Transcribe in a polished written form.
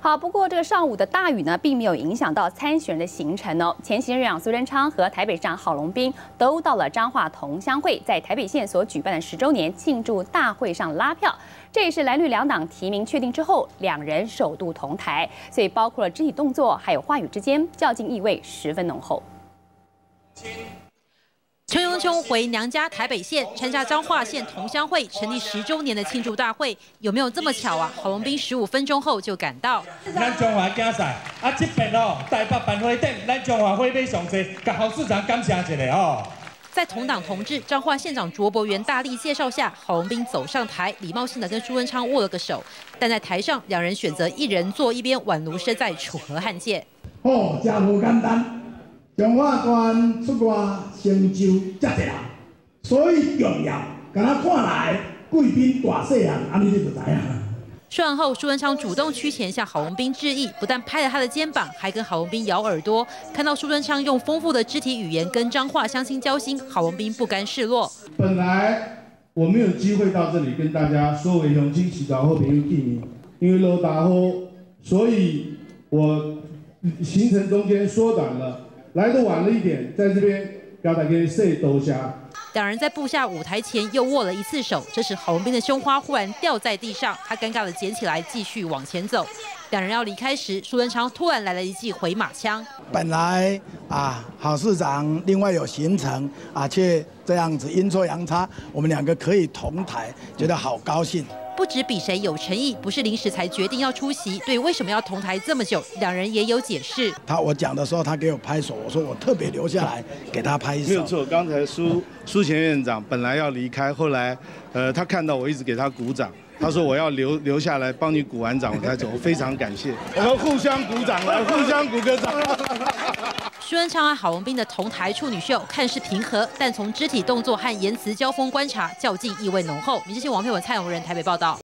好，不过这个上午的大雨呢，并没有影响到参选人的行程哦。前行政院长苏贞昌和台北市长郝龙斌都到了彰化同乡会，在台北县所举办的10周年庆祝大会上拉票。这也是蓝绿两党提名确定之后，两人首度同台，所以包括了肢体动作还有话语之间较劲意味十分浓厚。 邱永琼回娘家台北县参加彰化县同乡会成立10周年的庆祝大会，有没有这么巧啊？郝龙斌15分钟后就赶到。 咱中华竞赛这边台北办会顶，咱中华会买上济，甲郝市长感谢一下哦。 在同党同志彰化县长卓博源大力介绍下，郝龙斌走上台，礼貌性的跟苏贞昌握了个手。但在台上，两人选择一人坐一边，宛如身在楚河汉界。 哦，真无简单。 彰化县出外成就遮侪人，所以重要。敢若看来贵宾大细人，安尼你就知影。 说完后，苏贞昌主动趋前向郝龙斌致意，不但拍了他的肩膀，还跟郝龙斌咬耳朵。看到苏贞昌用丰富的肢体语言跟彰化乡亲交心，郝龙斌不甘示弱。 本来我没有机会到这里跟大家所有乡亲、市长好朋友见面，因为落大雨，所以我行程中间缩短了。 来的晚了一点，在这边跟大家说多谢。 两人在步下舞台前又握了一次手，这时郝龙斌的胸花忽然掉在地上，他尴尬的捡起来，继续往前走。两人要离开时，苏贞昌突然来了一记回马枪。 本来郝市长另外有行程却这样子阴错阳差，我们两个可以同台，觉得好高兴。 不止比谁有诚意，不是临时才决定要出席。对，为什么要同台这么久？两人也有解释。 我讲的时候，他给我拍手，我说我特别留下来给他拍手。 没有错，刚才苏前院长本来要离开，后来他看到我一直给他鼓掌，他说我要留下来帮你鼓完掌我才走，我非常感谢。我们互相鼓掌，来互相鼓个掌。 苏贞昌和郝龙斌的同台处女秀看似平和，但从肢体动作和言辞交锋观察，较劲意味浓厚。民视新闻王佩文、蔡永仁台北报道。